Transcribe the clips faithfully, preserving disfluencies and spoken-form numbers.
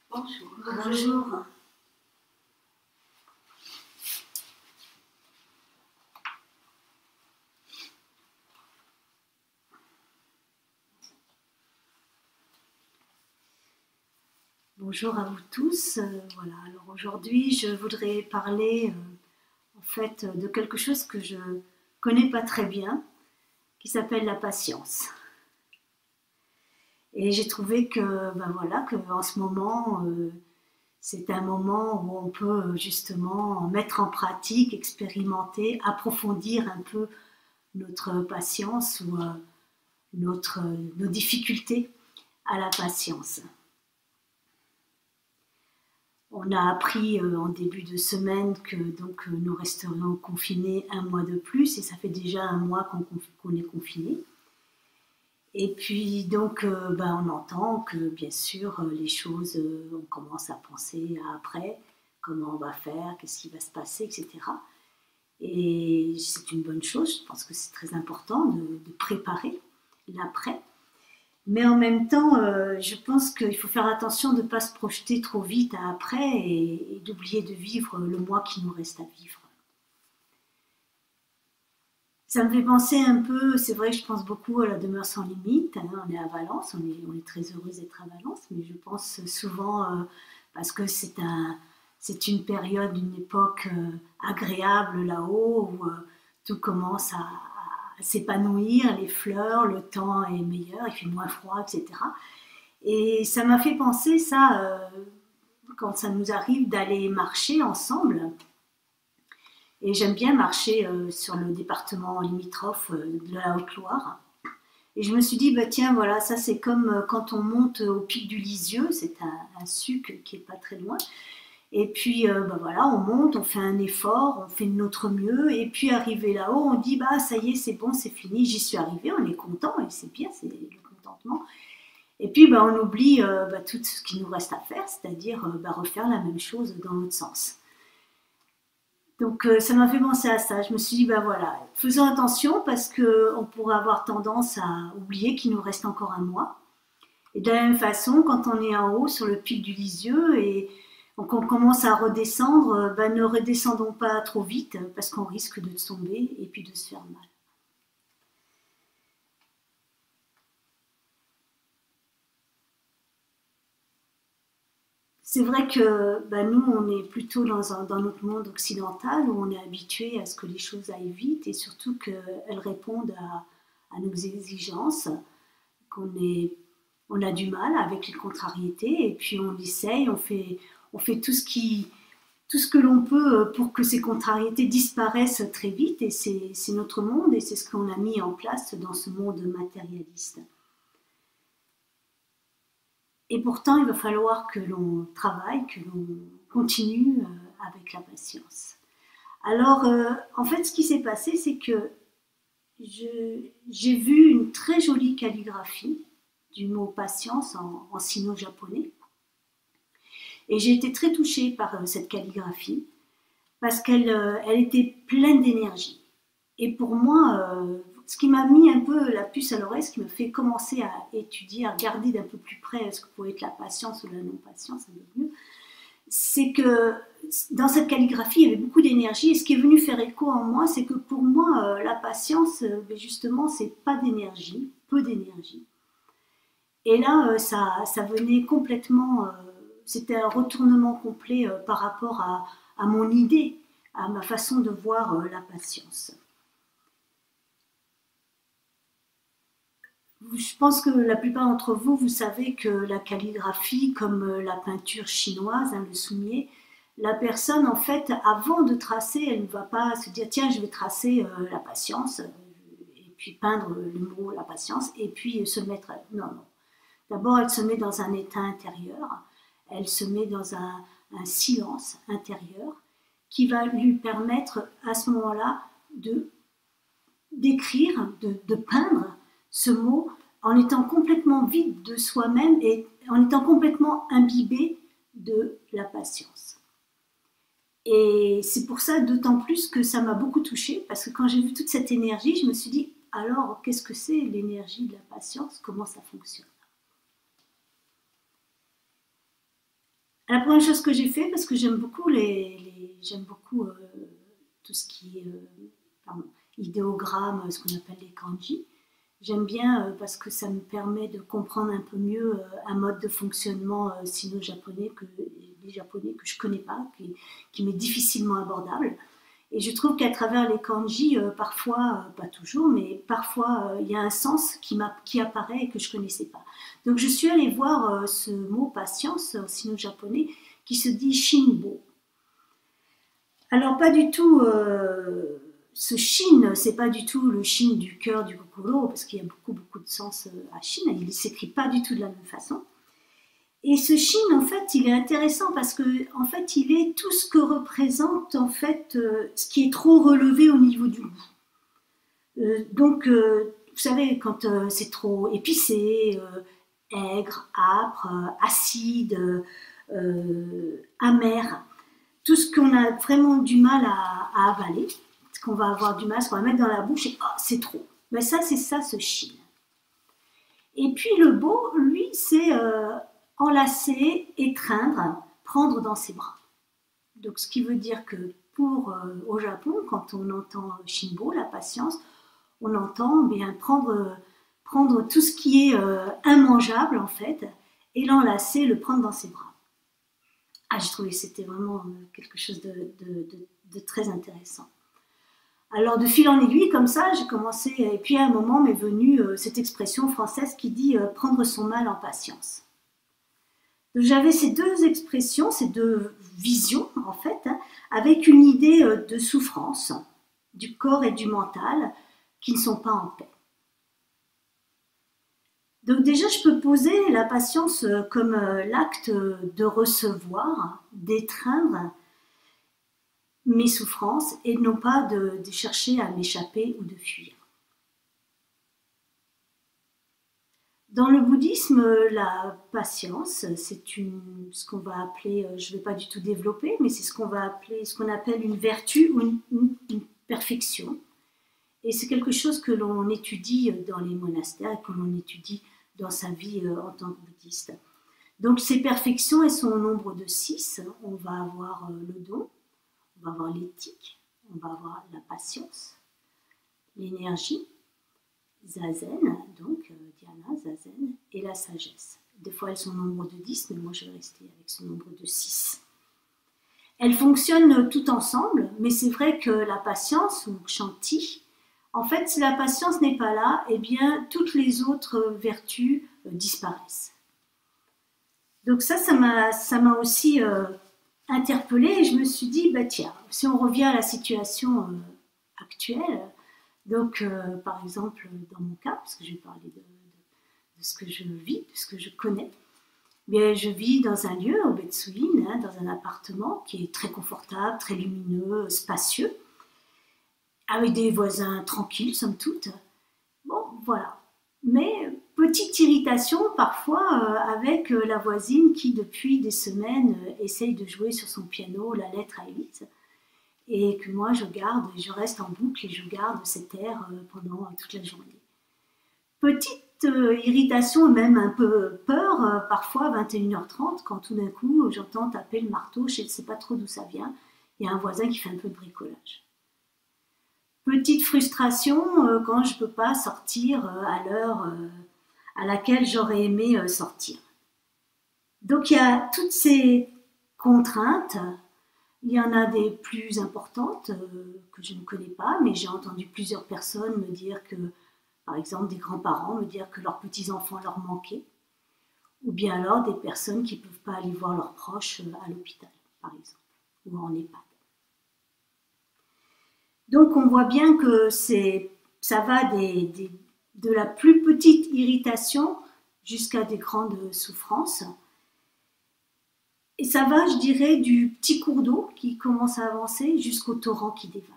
Bonjour. Bonjour. Bonjour à vous tous. Euh, voilà. Alors aujourd'hui, je voudrais parler euh, en fait de quelque chose que je connais pas très bien, qui s'appelle la patience. Et j'ai trouvé que, ben voilà, que en ce moment, euh, c'est un moment où on peut justement mettre en pratique, expérimenter, approfondir un peu notre patience ou euh, notre, nos difficultés à la patience. On a appris euh, en début de semaine que donc, euh, nous resterions confinés un mois de plus, et ça fait déjà un mois qu'on qu'on est confinés. Et puis donc euh, ben, on entend que bien sûr euh, les choses, euh, on commence à penser à après, comment on va faire, qu'est-ce qui va se passer, et cetera. Et c'est une bonne chose, je pense que c'est très important de, de préparer l'après. Mais en même temps, euh, je pense qu'il faut faire attention de ne pas se projeter trop vite à après et, et d'oublier de vivre le mois qui nous reste à vivre. Ça me fait penser un peu, c'est vrai que je pense beaucoup à la demeure sans limite. Hein, on est à Valence, on est, on est très heureux d'être à Valence, mais je pense souvent, euh, parce que c'est un, c'est une période, une époque euh, agréable là-haut, où euh, tout commence à, à s'épanouir, les fleurs, le temps est meilleur, il fait moins froid, et cetera. Et ça m'a fait penser ça, euh, quand ça nous arrive d'aller marcher ensemble. Et j'aime bien marcher euh, sur le département limitrophe euh, de la Haute-Loire. Et je me suis dit, bah tiens, voilà, ça c'est comme euh, quand on monte au pic du Lisieux, c'est un, un suc qui est pas très loin. Et puis, euh, bah voilà, on monte, on fait un effort, on fait de notre mieux. Et puis, arrivé là-haut, on dit, bah ça y est, c'est bon, c'est fini, j'y suis arrivé, on est content, et c'est bien, c'est le contentement. Et puis, bah, on oublie euh, bah, tout ce qu'il nous reste à faire, c'est-à-dire euh, bah, refaire la même chose dans l'autre sens. Donc euh, ça m'a fait penser à ça. Je me suis dit, ben voilà, faisons attention parce qu'on pourrait avoir tendance à oublier qu'il nous reste encore un mois. Et de la même façon, quand on est en haut sur le pic du Lisieux et qu'on commence à redescendre, ben ne redescendons pas trop vite parce qu'on risque de tomber et puis de se faire mal. C'est vrai que ben, nous, on est plutôt dans, un, dans notre monde occidental où on est habitué à ce que les choses aillent vite et surtout qu'elles répondent à, à nos exigences, qu'on est, on a du mal avec les contrariétés et puis on essaye, on fait, on fait tout ce qui, tout ce que l'on peut pour que ces contrariétés disparaissent très vite et c'est, c'est notre monde et c'est ce qu'on a mis en place dans ce monde matérialiste. Et pourtant, il va falloir que l'on travaille, que l'on continue avec la patience. Alors, euh, en fait, ce qui s'est passé, c'est que je, j'ai vu une très jolie calligraphie du mot patience en, en sino-japonais. Et j'ai été très touchée par euh, cette calligraphie parce qu'elle euh, elle était pleine d'énergie. Et pour moi, euh, ce qui m'a mis un peu la puce à l'oreille, ce qui m'a fait commencer à étudier, à regarder d'un peu plus près ce que pouvait être la patience ou la non-patience, c'est que dans cette calligraphie, il y avait beaucoup d'énergie. Et ce qui est venu faire écho en moi, c'est que pour moi, euh, la patience, euh, justement, c'est pas d'énergie, peu d'énergie. Et là, euh, ça, ça venait complètement, euh, c'était un retournement complet euh, par rapport à, à mon idée, à ma façon de voir euh, la patience. Je pense que la plupart d'entre vous, vous savez que la calligraphie, comme la peinture chinoise, hein, le soumier, la personne, en fait, avant de tracer, elle ne va pas se dire, tiens, je vais tracer euh, la patience, et puis peindre le mot la patience, et puis se mettre... Non, non. D'abord, elle se met dans un état intérieur, elle se met dans un, un silence intérieur qui va lui permettre, à ce moment-là, de d'écrire, de, de peindre ce mot en étant complètement vide de soi-même et en étant complètement imbibé de la patience. Et c'est pour ça d'autant plus que ça m'a beaucoup touchée, parce que quand j'ai vu toute cette énergie, je me suis dit, alors qu'est-ce que c'est l'énergie de la patience? Comment ça fonctionne? première chose que j'ai fait, parce que j'aime beaucoup les, les j'aime beaucoup euh, tout ce qui est euh, pardon, idéogramme, ce qu'on appelle les kanji. J'aime bien euh, parce que ça me permet de comprendre un peu mieux euh, un mode de fonctionnement euh, sino-japonais que les japonais que je connais pas, qui, qui m'est difficilement abordable. Et je trouve qu'à travers les kanji, euh, parfois, euh, pas toujours, mais parfois, euh, il y a un sens qui, qui apparaît et que je connaissais pas. Donc je suis allée voir euh, ce mot patience en sino-japonais qui se dit shinbo. Alors pas du tout, euh, ce shin, c'est pas du tout le shin du cœur du kokoro, parce qu'il y a beaucoup beaucoup de sens à shin, il ne s'écrit pas du tout de la même façon. Et ce shin, en fait, il est intéressant parce que, en fait, il est tout ce que représente, en fait, euh, ce qui est trop relevé au niveau du goût. Euh, donc, euh, vous savez, quand euh, c'est trop épicé, euh, aigre, âpre, euh, acide, euh, amer, tout ce qu'on a vraiment du mal à, à avaler, ce qu'on va avoir du mal, ce qu'on va mettre dans la bouche, et oh, c'est trop. Ben ça, c'est ça, ce shin. Et puis le bo, lui, c'est euh, enlacer, étreindre, prendre dans ses bras. Donc, ce qui veut dire que pour euh, au Japon, quand on entend shinbo, la patience, on entend bien prendre, prendre tout ce qui est euh, immangeable, en fait, et l'enlacer, le prendre dans ses bras. Ah, j'ai trouvé que c'était vraiment quelque chose de, de, de, de très intéressant. Alors, de fil en aiguille, comme ça, j'ai commencé, et puis à un moment m'est venue euh, cette expression française qui dit euh, « prendre son mal en patience ». Donc, j'avais ces deux expressions, ces deux visions, en fait, hein, avec une idée euh, de souffrance du corps et du mental qui ne sont pas en paix. Donc déjà, je peux poser la patience comme l'acte de recevoir, d'étreindre mes souffrances et non pas de, de chercher à m'échapper ou de fuir. Dans le bouddhisme, la patience, c'est ce qu'on va appeler, je ne vais pas du tout développer, mais c'est ce qu'on va appeler, ce qu'on appelle une vertu ou une, une, une perfection. Et c'est quelque chose que l'on étudie dans les monastères, que l'on étudie dans sa vie euh, en tant que bouddhiste. Donc ces perfections, elles sont au nombre de six. On va avoir euh, le don, on va avoir l'éthique, on va avoir la patience, l'énergie, zazen, donc euh, dhyana, zazen, et la sagesse. Des fois elles sont au nombre de dix, mais moi je vais rester avec ce nombre de six. Elles fonctionnent tout ensemble, mais c'est vrai que la patience, ou kshanti, en fait, si la patience n'est pas là, eh bien, toutes les autres vertus euh, disparaissent. Donc ça, ça m'a ça m'a aussi euh, interpellée et je me suis dit, bah tiens, si on revient à la situation euh, actuelle, donc euh, par exemple, dans mon cas, parce que je vais parler de, de, de ce que je vis, de ce que je connais, bien, je vis dans un lieu, au Betsuin, hein, dans un appartement qui est très confortable, très lumineux, spacieux, avec des voisins tranquilles, somme toute. Bon, voilà. Mais petite irritation parfois euh, avec euh, la voisine qui, depuis des semaines, euh, essaye de jouer sur son piano la lettre à Élise. Et que moi, je garde, je reste en boucle et je garde cet air euh, pendant euh, toute la journée. Petite euh, irritation, même un peu peur, euh, parfois à vingt et une heures trente, quand tout d'un coup, j'entends taper le marteau, je ne sais pas trop d'où ça vient. Il y a un voisin qui fait un peu de bricolage. Petite frustration euh, quand je ne peux pas sortir euh, à l'heure euh, à laquelle j'aurais aimé euh, sortir. Donc il y a toutes ces contraintes. Il y en a des plus importantes euh, que je ne connais pas, mais j'ai entendu plusieurs personnes me dire que, par exemple, des grands-parents me dire que leurs petits-enfants leur manquaient, ou bien alors des personnes qui ne peuvent pas aller voir leurs proches euh, à l'hôpital, par exemple, ou en EHPAD. Donc on voit bien que c'est, ça va des, des, de la plus petite irritation jusqu'à des grandes souffrances. Et ça va, je dirais, du petit cours d'eau qui commence à avancer jusqu'au torrent qui dévale.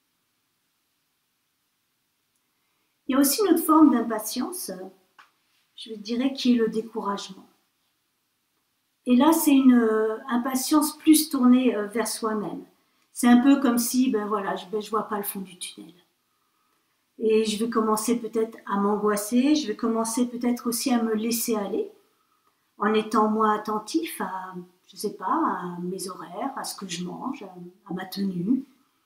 Il y a aussi une autre forme d'impatience, je dirais, qui est le découragement. Et là, c'est une impatience plus tournée vers soi-même. C'est un peu comme si, ben voilà, je ne vois pas le fond du tunnel. Et je vais commencer peut-être à m'angoisser, je vais commencer peut-être aussi à me laisser aller, en étant moins attentif à, je sais pas, à mes horaires, à ce que je mange, à, à ma tenue.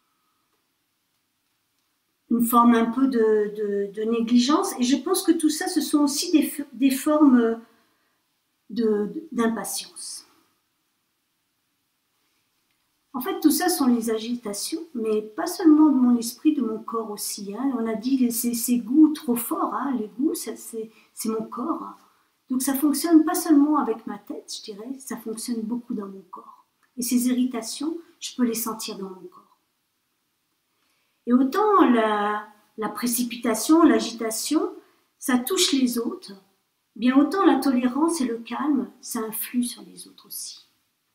Une forme un peu de, de, de négligence. Et je pense que tout ça, ce sont aussi des, des formes d'impatience. En fait, tout ça sont les agitations, mais pas seulement de mon esprit, de mon corps aussi. Hein. On a dit ces, ces goûts trop forts, hein. Les goûts, c'est mon corps. Hein. Donc ça fonctionne pas seulement avec ma tête, je dirais, ça fonctionne beaucoup dans mon corps. Et ces irritations, je peux les sentir dans mon corps. Et autant la, la précipitation, l'agitation, ça touche les autres, bien autant la tolérance et le calme, ça influe sur les autres aussi.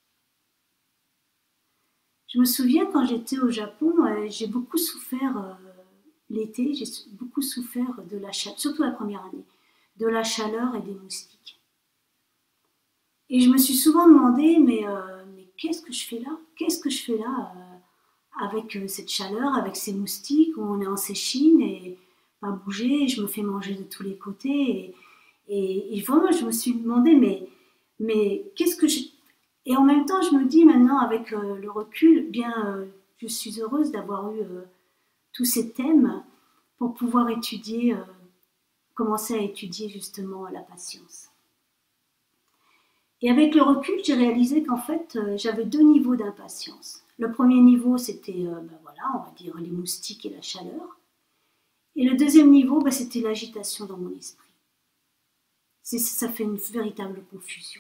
Je me souviens quand j'étais au Japon, euh, j'ai beaucoup souffert euh, l'été, j'ai beaucoup souffert de la chaleur, surtout la première année, de la chaleur et des moustiques. Et je me suis souvent demandé, mais, euh, mais qu'est-ce que je fais là? Qu'est-ce que je fais là euh, avec euh, cette chaleur, avec ces moustiques, où on est en séchine et pas bouger, et je me fais manger de tous les côtés. Et, et, et vraiment, je me suis demandé, mais, mais qu'est-ce que je... Et en même temps, je me dis maintenant, avec euh, le recul, bien, euh, je suis heureuse d'avoir eu euh, tous ces thèmes pour pouvoir étudier, euh, commencer à étudier justement la patience. Et avec le recul, j'ai réalisé qu'en fait, euh, j'avais deux niveaux d'impatience. Le premier niveau, c'était, euh, ben voilà, on va dire les moustiques et la chaleur. Et le deuxième niveau, ben, c'était l'agitation dans mon esprit. Ça fait une véritable confusion.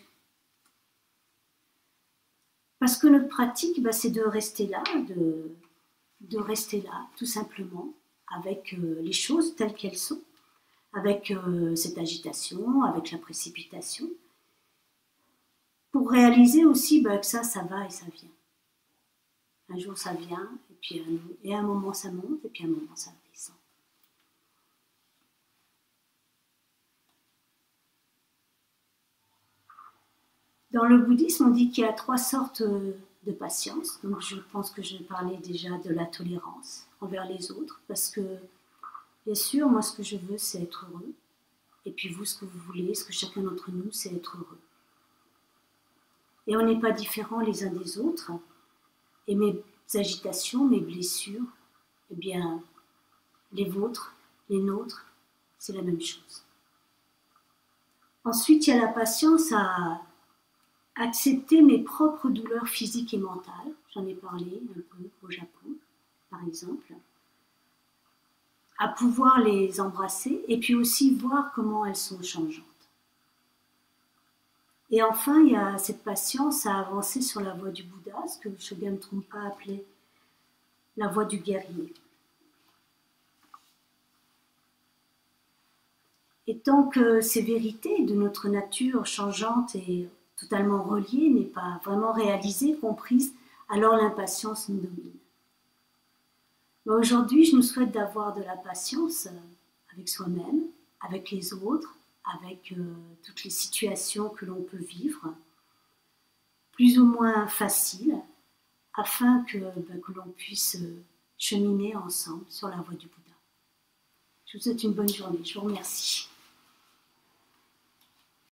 Parce que notre pratique, bah, c'est de rester là, de, de rester là, tout simplement, avec euh, les choses telles qu'elles sont, avec euh, cette agitation, avec la précipitation, pour réaliser aussi bah, que ça, ça va et ça vient. Un jour, ça vient, et puis un, et à un moment, ça monte, et puis à un moment, ça descend. Dans le bouddhisme, on dit qu'il y a trois sortes de patience. Donc je pense que je parlais déjà de la tolérance envers les autres, parce que bien sûr, moi ce que je veux, c'est être heureux. Et puis vous, ce que vous voulez, ce que chacun d'entre nous, c'est être heureux. Et on n'est pas différents les uns des autres. Et mes agitations, mes blessures, eh bien, les vôtres, les nôtres, c'est la même chose. Ensuite, il y a la patience à accepter mes propres douleurs physiques et mentales. J'en ai parlé un peu au Japon, par exemple. À pouvoir les embrasser et puis aussi voir comment elles sont changeantes. Et enfin, il y a cette patience à avancer sur la voie du Bouddha, ce que Shogun Trungpa appelait la voie du guerrier. Et tant que ces vérités de notre nature changeante et totalement reliée n'est pas vraiment réalisée, comprise, alors l'impatience nous domine. Aujourd'hui, je nous souhaite d'avoir de la patience avec soi-même, avec les autres, avec euh, toutes les situations que l'on peut vivre, plus ou moins faciles, afin que, ben, que l'on puisse cheminer ensemble sur la voie du Bouddha. Je vous souhaite une bonne journée. Je vous remercie.